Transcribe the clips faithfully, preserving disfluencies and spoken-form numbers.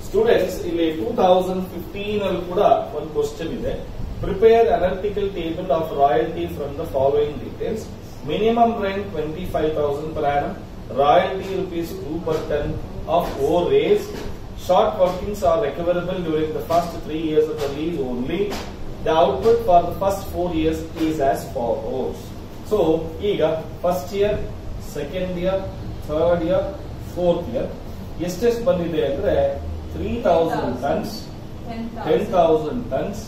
Students ಇಲ್ಲಿ two thousand fifteen ಅಲ್ಲಿ ಕೂಡ ಒಂದು ಕ್ವಶನ್ ಇದೆ. Prepare analytical table of royalty from the following details. Minimum rent twenty five thousand per annum, royalty rupees two per ton of ore raised. Short workings are recoverable during the first three years of the lease only. The output for the first four years is as follows. So, ಈಗ first year, second year, third year, fourth year ಎಷ್ಟೆಷ್ಟು ಬಂದಿದೆ ಅಂದ್ರೆ three thousand tons, ten thousand tons,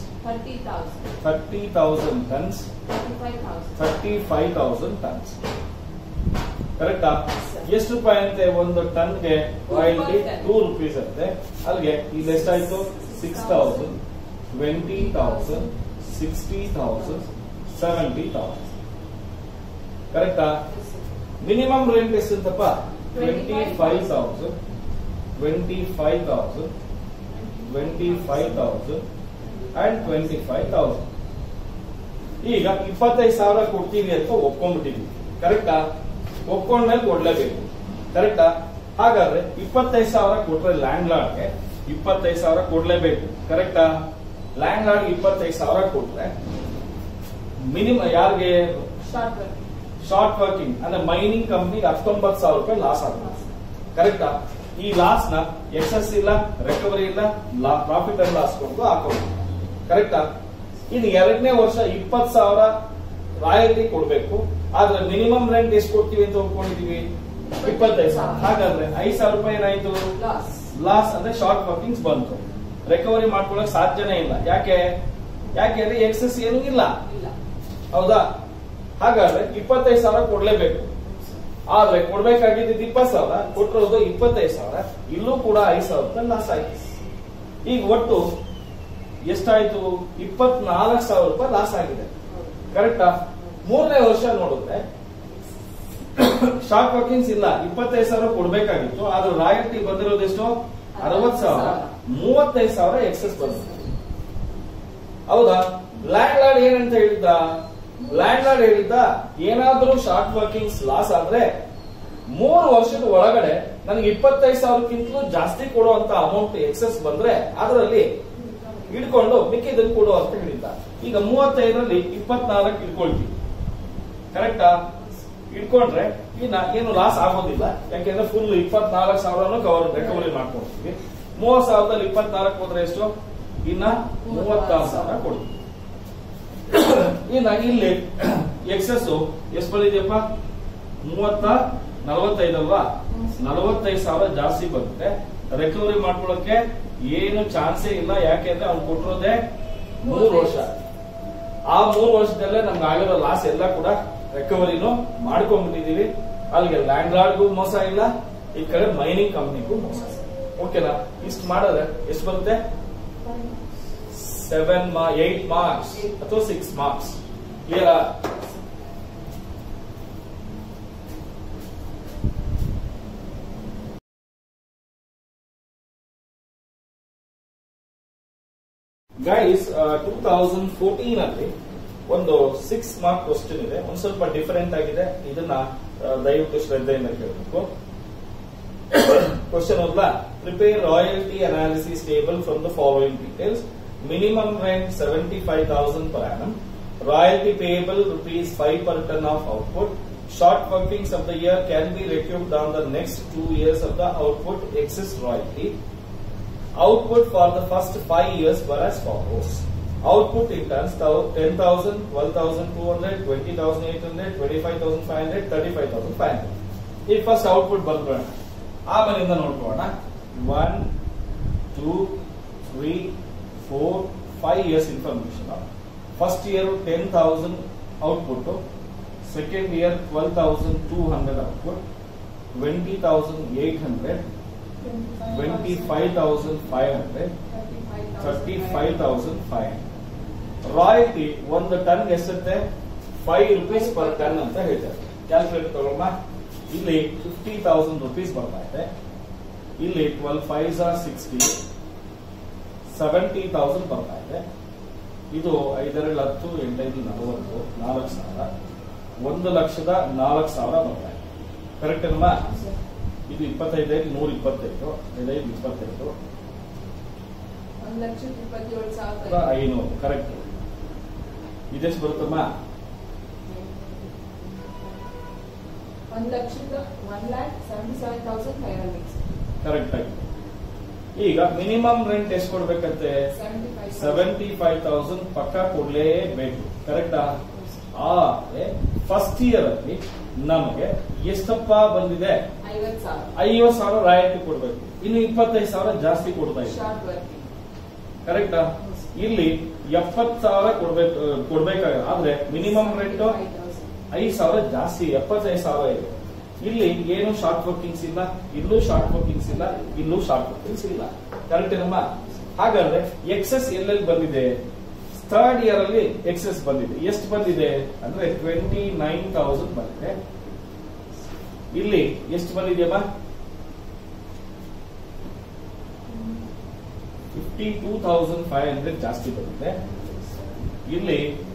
thirty thousand tons, thirty five thousand tons. ಕರೆಕ್ಟಾ? ಎಷ್ಟು ರೂಪಾಯಿ ಅಂತೆ ಒಂದು ಟನ್ಗೆ royalty? Two rupees ಅಂತೆ. ಅಲ್ಲಿಗೆ ಇಲ್ಲಿ ಎಷ್ಟಾಯ್ತು? Six thousand, twenty thousand, sixty thousand, seventy thousand. ಕರೆಕ್ಟಾ? ಮಿನಿಮಮ್ ರೆಂಟ್ ಎಷ್ಟಂತಪ್ಪ? Twenty five thousand, twenty five thousand, twenty five thousand and twenty five thousand. ಈಗ ಇಪ್ಪತ್ತೈದು ಸಾವಿರ ಕೊಡ್ತೀವಿ ಅಂತ ಒಪ್ಕೊಂಡ್ಬಿಟ್ಟಿದ್ವಿ. ಕರೆಕ್ಟಾ? ಒಪ್ಕೊಂಡ್ಮೇಲೆ ಕೊಡ್ಲೇಬೇಕು. ಕರೆಕ್ಟಾ? ಹಾಗಾದ್ರೆ ಇಪ್ಪತ್ತೈದು ಸಾವಿರ ಕೊಟ್ರೆ ಲ್ಯಾಂಡ್ ಲಾರ್ಡ್ಗೆ ಇಪ್ಪತ್ತೈದು ಸಾವಿರ ಕೊಡ್ಲೇಬೇಕು. ಕರೆಕ್ಟಾ? ಲ್ಯಾಂಡ್ ಲಾರ್ಡ್ ಇಪ್ಪತ್ತೈದು ಸಾವಿರ ಕೊಟ್ರೆ ಮಿನಿಮಮ್ ಯಾರಿಗೆ? ಶಾರ್ಟ್ ವರ್ಕಿಂಗ್ ಅಂದ್ರೆ ಮೈನಿಂಗ್ ಕಂಪ್ನಿಗೆ ಹತ್ತೊಂಬತ್ತು ಸಾವಿರ ರೂಪಾಯಿ ಲಾಸ್ ಆಗುತ್ತೆ. ಕರೆಕ್ಟಾ? ಈ ಲಾಸ್ ನ ಎಕ್ಸಸ್ ಇಲ್ಲ, ರಿಕವರಿ ಇಲ್ಲ, ಪ್ರಾಫಿಟ್ ಅಂಡ್ ಲಾಸ್ ಕೊಟ್ಟು ಹಾಕೋದು. ಕರೆಕ್ಟಾ? ಇನ್ನು ಎರಡನೇ ವರ್ಷ ಇಪ್ಪತ್ತು ಸಾವಿರ ರಾಯಲ್ಟಿ ಕೊಡ್ಬೇಕು. ಆದ್ರೆ ಮಿನಿಮಮ್ ರೆಂಟ್ ಎಷ್ಟು ಕೊಡ್ತೀವಿ ಅಂತ ಒಪ್ಕೊಂಡಿದೀವಿ? ಇಪ್ಪತ್ತೈದು ಸಾವಿರ. ಹಾಗಾದ್ರೆ ಐದು ಸಾವಿರ ರೂಪಾಯಿ ಏನಾಯ್ತು? ಲಾಸ್ ಅಂದ್ರೆ ಶಾರ್ಟ್ ವರ್ಕಿಂಗ್ಸ್ ಬಂತು. ರಿಕವರಿ ಮಾಡ್ಕೊಳಕ್ ಸಾಧ್ಯನೇ ಇಲ್ಲ. ಯಾಕೆ? ಯಾಕೆ ಅಂದ್ರೆ ಎಕ್ಸಸ್ ಏನೂ ಇಲ್ಲ. ಹೌದಾ? ಹಾಗಾದ್ರೆ ಇಪ್ಪತ್ತೈದು ಸಾವಿರ ಕೊಡ್ಲೇಬೇಕು. ಆದ್ರೆ ಕೊಡ್ಬೇಕಾಗಿದ್ದು ಇಪ್ಪತ್ತು ಸಾವಿರ, ಕೊಟ್ಟಿರೋದು ಇಪ್ಪತ್ತೈದು ಸಾವಿರ. ಇಲ್ಲೂ ಕೂಡ ಐದು ಸಾವಿರ ರೂಪಾಯಿ ಲಾಸ್ ಆಯ್ತು. ಈಗ ಒಟ್ಟು ಎಷ್ಟಾಯ್ತು? ಇಪ್ಪತ್ನಾಲ್ಕು ಸಾವಿರ ರೂಪಾಯಿ ಲಾಸ್ ಆಗಿದೆ. ಕರೆಕ್ಟಾ? ಮೂರನೇ ವರ್ಷ ನೋಡಿದ್ರೆ ಶಾರ್ಟ್ ವರ್ಕಿಂಗ್ಸ್ ಇಲ್ಲ, ಇಪ್ಪತ್ತೈದು ಸಾವಿರ ಕೊಡ್ಬೇಕಾಗಿತ್ತು. ಆದ್ರೂ ರಾಯಲ್ಟಿ ಬಂದಿರೋದೆಷ್ಟು? ಅರವತ್ತು ಸಾವಿರ. ಮೂವತ್ತೈದು ಸಾವಿರ ಎಕ್ಸೆಸ್ ಬಂದಿದೆ. ಹೌದಾ? ಲ್ಯಾಂಡ್ ಲಾರ್ಡ್ ಏನಂತ ಹೇಳಿದ್ದ? ಲ್ಯಾಂಡ್ ಲಾರ್ಡ್ ಹೇಳಿದ್ದ ಏನಾದ್ರೂ ಶಾರ್ಟ್ ವರ್ಕಿಂಗ್ಸ್ ಲಾಸ್ ಆದ್ರೆ ಮೂರು ವರ್ಷದ ಒಳಗಡೆ ನನಗೆ ಇಪ್ಪತ್ತೈದು ಸಾವಿರಕ್ಕಿಂತಲೂ ಜಾಸ್ತಿ ಕೊಡುವಂತ ಅಮೌಂಟ್ ಎಕ್ಸೆಸ್ ಬಂದ್ರೆ ಅದರಲ್ಲಿ ಇಡ್ಕೊಂಡು ಮಿಕ್ಕಿದ್ದನ್ನು ಕೊಡು ಅಂತ ಹೇಳಿದ್ದ. ಈಗ ಮೂವತ್ತೈದರಲ್ಲಿ ಇಪ್ಪತ್ನಾಲ್ಕು ಇಟ್ಕೊಳ್ತೀವಿ. ಕರೆಕ್ಟಾ? ಇಟ್ಕೊಂಡ್ರೆ ಇನ್ನ ಏನು ಲಾಸ್ ಆಗೋದಿಲ್ಲ. ಯಾಕೆಂದ್ರೆ ಫುಲ್ ಇಪ್ಪತ್ನಾಲ್ಕು ಸಾವಿರನು ಕವರ್ ರಿಕವರಿ ಮಾಡ್ಕೊಡ್ತೀವಿ. ಮೂವತ್ ಸಾವಿರದಲ್ಲಿ ಇಪ್ಪತ್ನಾಲ್ಕು ಹೋದ್ರೆ ಎಷ್ಟು? ಇನ್ನ ಮೂವತ್ತಾರು ಸಾವಿರ ಕೊಡ್ತೀವಿ. ಇನ್ನ ಇಲ್ಲಿ ಎಕ್ಸೆಸ್ ಎಷ್ಟು ಬಂದಿದೆಯಪ್ಪ? ಮೂವತ್ತ ನಲವತ್ತೈದಲ್ವಾ? ನಲವತ್ತೈದು ಸಾವಿರ ಜಾಸ್ತಿ ಬರುತ್ತೆ. ರಿಕವರಿ ಮಾಡ್ಕೊಳ್ಳಕ್ಕೆ ಏನು ಚಾನ್ಸೇ ಇಲ್ಲ. ಯಾಕೆಂದ್ರೆ ಅವ್ನು ಕೊಟ್ಟಿರೋದೇ ಮೂರು ವರ್ಷ. ಆ ಮೂರು ವರ್ಷದಲ್ಲೇ ನಮ್ಗೆ ಆಗಿರೋ ಲಾಸ್ ಎಲ್ಲ ಕೂಡ ರಿಕವರಿನೂ ಮಾಡ್ಕೊಂಡ್ಬಿಟ್ಟಿದೀವಿ. ಅಲ್ಲಿಗೆ ಲ್ಯಾಂಡ್ ಲಾರ್ಡ್ಗೂ ಮೋಸ ಇಲ್ಲ, ಈ ಕಡೆ ಮೈನಿಂಗ್ ಕಂಪ್ನಿಗೂ ಮೋಸ ಇಲ್ಲ. ಓಕೆನಾ? ಇಷ್ಟು ಮಾಡಿದ್ರೆ ಎಷ್ಟು ಬರುತ್ತೆ? ಸೆವೆನ್ ಏಟ್ ಮಾರ್ಕ್ಸ್ ಅಥವಾ ಸಿಕ್ಸ್ ಮಾರ್ಕ್ಸ್. ಕ್ಲಿಯರಾ? ಗೈಸ್, ಟೂ ತೌಸಂಡ್ ಫೋರ್ಟೀನ್ ಅಲ್ಲಿ ಒಂದು ಸಿಕ್ಸ್ ಮಾರ್ಕ್ ಕ್ವಶನ್ ಇದೆ. ಒಂದ್ ಸ್ವಲ್ಪ ಡಿಫರೆಂಟ್ ಆಗಿದೆ. ಇದನ್ನ ದಯವಿಟ್ಟು ಶ್ರದ್ಧೆಯಿಂದ ಕೇಳಬೇಕು. ಕ್ವಶನ್ ಓದ್ಲಾ? Prepare royalty analysis table from the following details. Minimum rent seventy five thousand per annum, royalty payable rupees five per ton of output. Short workings of the year can be recouped on the next two years of the output excess royalty. Output for the first five years were as follows. Output in tons: ten thousand, twelve thousand two hundred, twenty thousand eight hundred, twenty-five thousand five hundred, thirty-five thousand five hundred. ಈಗ first output ಬರ್ಕೊಳ್ಳೋಣ, ಆಮೇಲಿಂದ ನೋಡ್ಕೊಳ್ಳೋಣ. One two three four five years information. First year ten thousand output, second year twelve thousand two hundred output, twenty thousand eight hundred, twenty five thousand five hundred, thirty five thousand five hundred. Royalty ಒಂದು ton ಎಷ್ಟಂತೆ? Five rupees per ton ಅಂತ ಹೇಳ್ತಾರೆ. Calculator ತಗೊಳ್ಳೋಣ. ಇಲ್ಲಿ fifty thousand rupees ಬರ್ತಾ ಇದೆ. ಇಲ್ಲಿ twelve five sixty, seventy thousand ಬರ್ತಾ ಇದೆ. ಇದು ಐದೆರಡು ಹತ್ತು, ಎಂಟೈದು ನಲವತ್ತು, ನಾಲ್ಕು ಸಾವಿರ, ಒಂದು ಲಕ್ಷದ ನಾಲ್ಕು ಸಾವಿರ ಬರ್ತಾ ಇದೆ. ಕರೆಕ್ಟ್ ಅಲ್ವಾ? ಇದು ಇಪ್ಪತ್ತೈದು ನೂರ ಇಪ್ಪತ್ತೈದು, ಐದೈದು ಇಪ್ಪತ್ತೈದು, ಒಂದ್ ಲಕ್ಷದ ಇಪ್ಪತ್ತೇಳು ಸಾವಿರದ ಐನೂರು ಕರೆಕ್ಟ್. ಇದೆಷ್ಟು ಬರುತ್ತಮ್ಮ? ಒಂದ್ ಲಕ್ಷದ one lakh seventy seven thousand five hundred. Correct ಆಗಿ. ಈಗ ಮಿನಿಮಮ್ ರೆಂಟ್ ಎಷ್ಟು ಕೊಡ್ಬೇಕಂತೆ? ಸೆವೆಂಟಿ ಫೈವ್ ತೌಸಂಡ್ ಪಕ್ಕ ಕೊಡ್ಲೇಬೇಕು. ಕರೆಕ್ಟಾ? ಆದ್ರೆ ಫಸ್ಟ್ ಇಯರ್ ಅಲ್ಲಿ ನಮಗೆ ಎಷ್ಟಪ್ಪ ಬಂದಿದೆ? ಐವತ್ತು ಸಾವಿರ ರಾಯಲ್ಟಿ ಕೊಡ್ಬೇಕು. ಇನ್ನು ಇಪ್ಪತ್ತೈದು ಸಾವಿರ ಜಾಸ್ತಿ ಕೊಡ್ತಾ ಇದ್ದೀವಿ. ಕರೆಕ್ಟಾ? ಇಲ್ಲಿ ಎಪ್ಪತ್ತು ಸಾವಿರ ಕೊಡ್ಬೇಕು ಕೊಡ್ಬೇಕಾಗ ಆದ್ರೆ ಮಿನಿಮಮ್ ರೆಂಟ್ ಐದು ಸಾವಿರ ಜಾಸ್ತಿ, ಎಪ್ಪತ್ತೈದು ಸಾವಿರ ಇದೆ. ಇಲ್ಲಿ ಏನು ಶಾರ್ಟ್ ವರ್ಕಿಂಗ್ಸ್ ಇಲ್ಲ, ಇಲ್ಲೂ ಶಾರ್ಟ್ ವರ್ಕಿಂಗ್ಸ್ ಇಲ್ಲ, ಇಲ್ಲೂ ಶಾರ್ಟ್ ವರ್ಕಿಂಗ್ಸ್ ಇಲ್ಲ. ಕರೆಕ್ಟ್ ಏನಮ್ಮ? ಹಾಗಾದ್ರೆ ಎಕ್ಸೆಸ್ ಎಲ್ಲೆಲ್ಲಿ ಬಂದಿದೆ? ಥರ್ಡ್ ಇಯರ್ ಅಲ್ಲಿ ಎಕ್ಸೆಸ್ ಬಂದಿದೆ. ಎಷ್ಟು ಬಂದಿದೆ ಅಂದ್ರೆ ಟ್ವೆಂಟಿ ನೈನ್ ತೌಸಂಡ್ ಬಂದಿದೆ. ಇಲ್ಲಿ ಎಷ್ಟು ಬಂದಿದೆಯಮ್ಮ? Fifty two thousand five hundred ಜಾಸ್ತಿ ಬಂದಿದೆ. ಇಲ್ಲಿ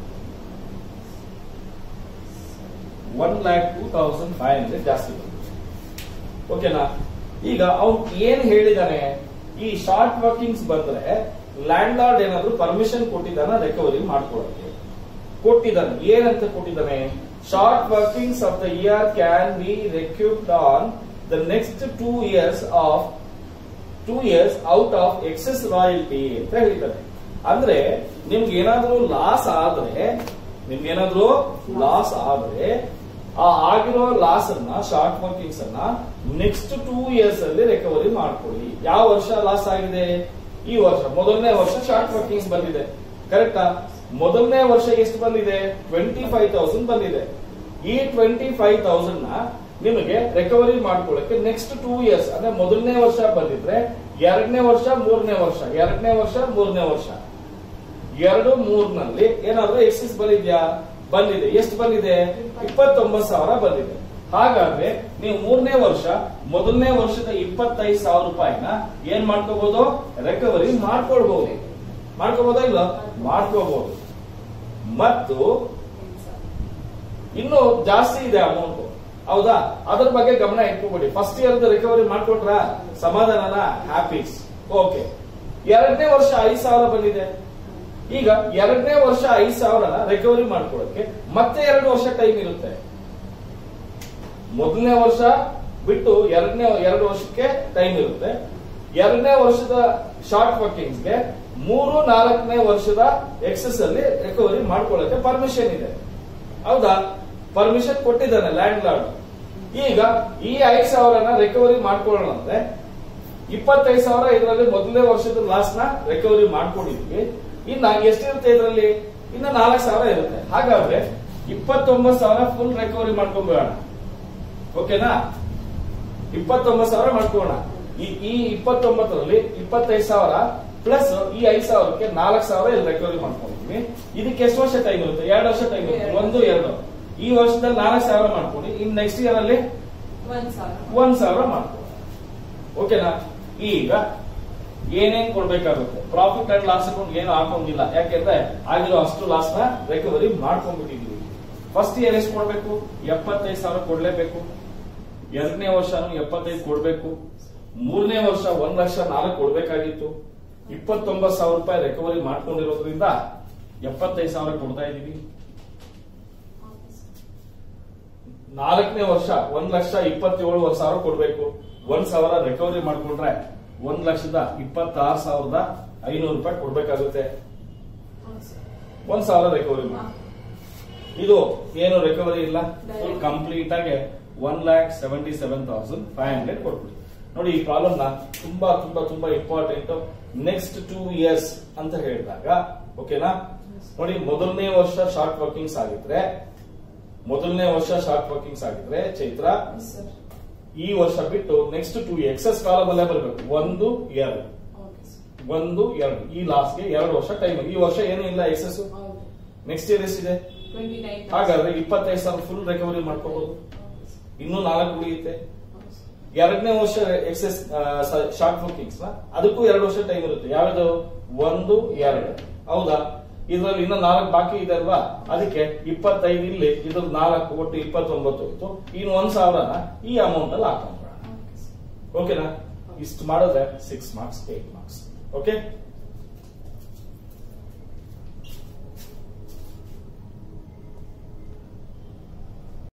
one lakh two thousand five hundred ಜಾಸ್ತಿ ಬಂದಿದೆ. ಓಕೆನಾ? ಈಗ ಅವ್ನು ಏನ್ ಹೇಳಿದಾನೆ? ಈ ಶಾರ್ಟ್ ವರ್ಕಿಂಗ್ಸ್ ಬಂದ್ರೆ ಲ್ಯಾಂಡ್ ಲಾರ್ಡ್ ಏನಾದ್ರು ಪರ್ಮಿಷನ್ ಕೊಟ್ಟಿದ್ದಾನ ರಿಕವರಿ ಮಾಡ್ಕೊಳ್ಳೋಕೆ? ಕೊಟ್ಟಿದ್ದಾನೆ. ಏನಂತ ಕೊಟ್ಟಿದ್ದಾನೆ? Short workings of the year can be recouped on the next two years of two years out of excess royalty ಅಂತ ಹೇಳಿದ್ದಾನೆ. ಅಂದ್ರೆ ನಿಮ್ಗೆ ಏನಾದ್ರೂ ಲಾಸ್ ಆದ್ರೆ ನಿಮ್ಗೆ ಏನಾದ್ರೂ ಲಾಸ್ ಆದ್ರೆ ಆ ಆಗಿರೋ ಲಾಸ್ ಅನ್ನ ಶಾರ್ಟ್ ವರ್ಕಿಂಗ್ಸ್ ಅನ್ನ ನೆಕ್ಸ್ಟ್ ಟೂ ಇಯರ್ಸ್ ಅಲ್ಲಿ ರಿಕವರಿ ಮಾಡ್ಕೊಳ್ಳಿ. ಯಾವ ವರ್ಷ ಲಾಸ್ ಆಗಿದೆ? ಈ ವರ್ಷ ಮೊದಲನೇ ವರ್ಷ ಶಾರ್ಟ್ ವರ್ಕಿಂಗ್ಸ್ ಬಂದಿದೆ. ಕರೆಕ್ಟಾ? ಮೊದಲನೇ ವರ್ಷ ಎಷ್ಟು ಬಂದಿದೆ? ಟ್ವೆಂಟಿ ಫೈವ್ ತೌಸಂಡ್ ಬಂದಿದೆ. ಈ ಟ್ವೆಂಟಿ ಫೈವ್ ತೌಸಂಡ್ ನ ನಿಮಗೆ ರಿಕವರಿ ಮಾಡ್ಕೊಳ್ಳಕ್ಕೆ ನೆಕ್ಸ್ಟ್ ಟೂ ಇಯರ್ಸ್ ಅಂದ್ರೆ ಮೊದಲನೇ ವರ್ಷ ಬಂದಿದ್ರೆ ಎರಡನೇ ವರ್ಷ ಮೂರನೇ ವರ್ಷ ಎರಡನೇ ವರ್ಷ ಮೂರನೇ ವರ್ಷ ಎರಡು ಮೂರ್ನಲ್ಲಿ ಏನಾದ್ರೂ ಎಕ್ಸಿಸ್ ಬಂದಿದ್ಯಾ? ಬಂದಿದೆ. ಎಷ್ಟು ಬಂದಿದೆ? ಇಪ್ಪತ್ತೊಂಬತ್ತು ಸಾವಿರ ಬಂದಿದೆ. ಹಾಗಾದ್ರೆ ನೀವು ಮೂರನೇ ವರ್ಷ ಮೊದಲನೇ ವರ್ಷದ ಇಪ್ಪತ್ತೈದು ಸಾವಿರ ರೂಪಾಯಿನ ಏನ್ ಮಾಡ್ಕೋಬಹುದು? ರಿಕವರಿ ಮಾಡ್ಕೊಳ್ಬಹುದು. ಮಾಡ್ಕೋಬಹುದಾ? ಇಲ್ಲ, ಮಾಡ್ಕೋಬಹುದು. ಮತ್ತು ಇನ್ನು ಜಾಸ್ತಿ ಇದೆ ಅಮೌಂಟ್. ಹೌದಾ? ಅದ್ರ ಬಗ್ಗೆ ಗಮನ ಇಟ್ಕೋಬೇಡಿ. ಫಸ್ಟ್ ಇಯರ್ ರಿಕವರಿ ಮಾಡ್ಕೊಟ್ರ ಸಮಾಧಾನನ? ಹ್ಯಾಪೀಸ್. ಓಕೆ. ಎರಡನೇ ವರ್ಷ ಐದು ಸಾವಿರ ಬಂದಿದೆ. ಈಗ ಎರಡನೇ ವರ್ಷ ಐದು ಸಾವಿರ ರಿಕವರಿ ಮಾಡ್ಕೊಳ್ಳೋಕೆ ಮತ್ತೆ ಎರಡು ವರ್ಷ ಟೈಮ್ ಇರುತ್ತೆ. ಮೊದಲನೇ ವರ್ಷ ಬಿಟ್ಟು ಎರಡನೇ ಎರಡು ವರ್ಷಕ್ಕೆ ಟೈಮ್ ಇರುತ್ತೆ. ಎರಡನೇ ವರ್ಷದ ಶಾರ್ಟ್ ವರ್ಕಿಂಗ್ಸ್ಗೆ ಮೂರು ನಾಲ್ಕನೇ ವರ್ಷದ ಎಕ್ಸೆಸ್ ಅಲ್ಲಿ ರಿಕವರಿ ಮಾಡ್ಕೊಳ್ಳೋಕೆ ಪರ್ಮಿಷನ್ ಇದೆ. ಹೌದಾ? ಪರ್ಮಿಷನ್ ಕೊಟ್ಟಿದ್ದಾನೆ ಲ್ಯಾಂಡ್ ಲಾರ್ಡ್. ಈಗ ಈ ಐದು ಸಾವಿರನ ರಿಕವರಿ ಮಾಡ್ಕೊಳ್ಳೋಣ ಅಂದ್ರೆ ಇಪ್ಪತ್ತೈದು ಸಾವಿರ ಇದರಲ್ಲಿ ಮೊದಲನೇ ವರ್ಷದ ಲಾಸ್ ನ ರಿಕವರಿ ಮಾಡ್ಕೊಂಡಿದ್ವಿ. ಇನ್ನ ಎಷ್ಟಿರುತ್ತೆ ಇದರಲ್ಲಿ? ಇನ್ನ ನಾಲ್ಕು ಸಾವಿರ ಇರುತ್ತೆ. ಹಾಗಾದ್ರೆ ಇಪ್ಪತ್ತೊಂಬತ್ತು ಸಾವಿರ ಫುಲ್ ರಿಕವರಿ ಮಾಡ್ಕೊಂಡ್ಬಿಡೋಣ. ಓಕೆನಾ? ಇಪ್ಪತ್ತೊಂಬತ್ತು ಸಾವಿರ ಮಾಡ್ಕೋಣ. ಈ ಇಪ್ಪತ್ತೊಂಬತ್ತರಲ್ಲಿ ಇಪ್ಪತ್ತೈದು ಸಾವಿರ ಪ್ಲಸ್ ಈ ಐದು ಸಾವಿರಕ್ಕೆ ನಾಲ್ಕು ಸಾವಿರ ಇಲ್ಲಿ ರಿಕವರಿ ಮಾಡ್ಕೊಂಡಿದ್ವಿ. ಇದಕ್ಕೆ ಎಷ್ಟು ವರ್ಷ ಟೈಮ್ ಇರುತ್ತೆ? ಎರಡು ವರ್ಷ ಟೈಮ್ ಇರುತ್ತೆ. ಒಂದು ಎರಡು. ಈ ವರ್ಷದಲ್ಲಿ ನಾಲ್ಕು ಸಾವಿರ ಮಾಡ್ಕೊಂಡು ಇನ್ ನೆಕ್ಸ್ಟ್ ಇಯರ್ ಅಲ್ಲಿ ಒಂದ್ ಸಾವಿರ ಮಾಡ್ಕೊಂಡು. ಓಕೆನಾ? ಈಗ ಏನೇನ್ ಕೊಡ್ಬೇಕಾಗುತ್ತೆ? ಪ್ರಾಫಿಟ್ ಅಂಡ್ ಲಾಸ್ ಅಕೌಂಟ್ ಏನು ಹಾಕೋಂಗಿಲ್ಲ. ಯಾಕೆಂದ್ರೆ ಆಗಿರೋ ಅಷ್ಟು ಲಾಸ್ ನ ರಿಕವರಿ ಮಾಡ್ಕೊಂಡ್ಬಿಟ್ಟಿದೀವಿ. ಫಸ್ಟ್ ಇಯರ್ ಎಷ್ಟು ಕೊಡ್ಬೇಕು? ಎಪ್ಪತ್ತೈದು ಸಾವಿರ ಕೊಡ್ಲೇಬೇಕು. ಎರಡನೇ ವರ್ಷನೂ ಎಪ್ಪತ್ತೈದು ಕೊಡ್ಬೇಕು. ಮೂರನೇ ವರ್ಷ ಒಂದ್ ಲಕ್ಷ ನಾಲ್ಕು ಕೊಡ್ಬೇಕಾಗಿತ್ತು. ಇಪ್ಪತ್ತೊಂಬತ್ತು ಸಾವಿರ ರೂಪಾಯಿ ರಿಕವರಿ ಮಾಡ್ಕೊಂಡಿರೋದ್ರಿಂದ ಎಪ್ಪತ್ತೈದು ಸಾವಿರ ಕೊಡ್ತಾ ಇದೀವಿ. ನಾಲ್ಕನೇ ವರ್ಷ ಒಂದ್ ಲಕ್ಷ ಇಪ್ಪತ್ತೇಳು ಸಾವಿರ ಕೊಡ್ಬೇಕು. ಒಂದ್ ಸಾವಿರ ರಿಕವರಿ ಮಾಡ್ಕೊಂಡ್ರೆ ಒಂದ್ ಲಕ್ಷದ ಇಪ್ಪತ್ತಾರು ಸಾವಿರದ ಐನೂರು ರೂಪಾಯಿ ಕೊಡ್ಬೇಕಾಗುತ್ತೆ. ಒಂದ್ ಸಾವಿರ ರಿಕವರಿ ಮಾಡಿ. ಇದು ಏನು ರಿಕವರಿ ಇಲ್ಲ, ಫುಲ್ ಕಂಪ್ಲೀಟ್ ಆಗಿ one lakh seventy seven thousand five hundred ಕೊಟ್ಬಿಡಿ. ನೋಡಿ, ಈ ಪ್ರಾಬ್ಲಮ್ ನ ತುಂಬಾ ತುಂಬಾ ತುಂಬಾ ಇಂಪಾರ್ಟೆಂಟ್. ನೆಕ್ಸ್ಟ್ ಟೂ ಇಯರ್ಸ್ ಅಂತ ಹೇಳಿದಾಗ ಓಕೆನಾ? ನೋಡಿ, ಮೊದಲನೇ ವರ್ಷ ಶಾರ್ಟ್ ವರ್ಕಿಂಗ್ಸ್ ಆಗಿದ್ರೆ ಮೊದಲನೇ ವರ್ಷ ಶಾರ್ಟ್ ವರ್ಕಿಂಗ್ಸ್ ಆಗಿದ್ರೆ ಚೈತ್ರ ಈ ವರ್ಷ ಬಿಟ್ಟು ನೆಕ್ಸ್ಟ್ ಟೂ ಎಕ್ಸೆಸ್ ಕಾಲಮ್ ಅಲ್ಲೇ ಬರಬೇಕು. ಒಂದು ಎರಡು ಒಂದು ಎರಡು ಈ ಲಾಸ್ಟ್ಗೆ ಎರಡು ವರ್ಷ ಟೈಮ್. ಈ ವರ್ಷ ಏನು ಇಲ್ಲ ಎಕ್ಸೆಸ್. ನೆಕ್ಸ್ಟ್ ಇಯರ್ ಎಷ್ಟಿದೆ? ಹಾಗಾದ್ರೆ ಇಪ್ಪತ್ತೈದು ಸಾವಿರ ಫುಲ್ ರಿಕವರಿ ಮಾಡ್ಕೋಬಹುದು. ಇನ್ನೂ ನಾಲ್ಕು ಉಳಿಯುತ್ತೆ. ಎರಡನೇ ವರ್ಷ ಎಕ್ಸೆಸ್ ಶಾರ್ಟ್ ವರ್ಕಿಂಗ್ಸ್ ಅದಕ್ಕೂ ಎರಡು ವರ್ಷ ಟೈಮ್ ಇರುತ್ತೆ. ಯಾವ್ದು? ಒಂದು ಎರಡು. ಹೌದಾ? ಇದರಲ್ಲಿ ಇನ್ನ ನಾಲ್ಕು ಬಾಕಿ ಇದೆ ಅಲ್ವಾ? ಅದಕ್ಕೆ ಇಪ್ಪತ್ತೈದು ಇಲ್ಲಿ, ಇದ್ರ ನಾಲ್ಕು, ಒಟ್ಟು ಇಪ್ಪತ್ತೊಂಬತ್ತು ಇತ್ತು. ಇನ್ನು ಒಂದ್ ಸಾವಿರನ ಈ ಅಮೌಂಟ್ ಅಲ್ಲಿ ಹಾಕೊಂಡ್ಬಿಡೋಣ. ಓಕೆನಾ? ಇಷ್ಟು ಮಾಡಿದ್ರೆ six marks eight marks. Okay.